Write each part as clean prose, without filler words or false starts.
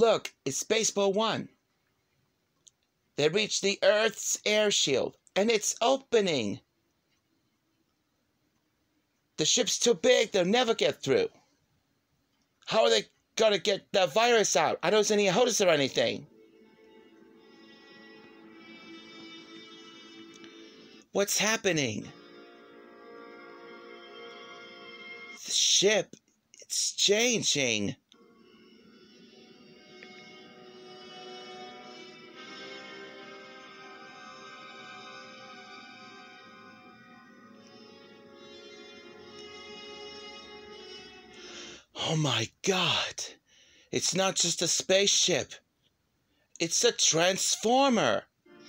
Look, it's Spaceball 1. They reached the Earth's air shield, and it's opening. The ship's too big, they'll never get through. How are they gonna get the virus out? I don't see any hose or anything. What's happening? The ship, it's changing. Oh my God. It's not just a spaceship. It's a transformer.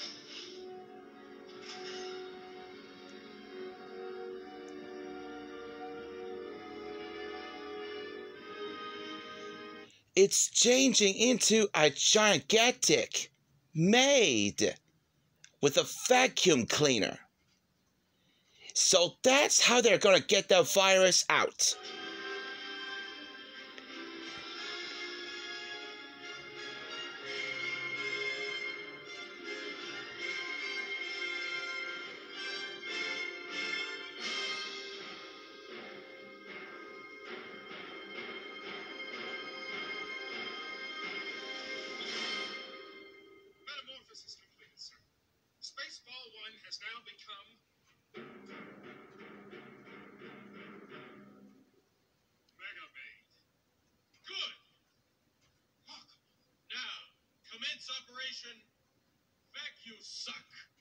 It's changing into a gigantic maid with a vacuum cleaner. So that's how they're gonna get the virus out. Metamorphosis completed, sir. Spaceball 1 has now become Mega Maid. Good. Look. Now, commence Operation Vacuum Suck.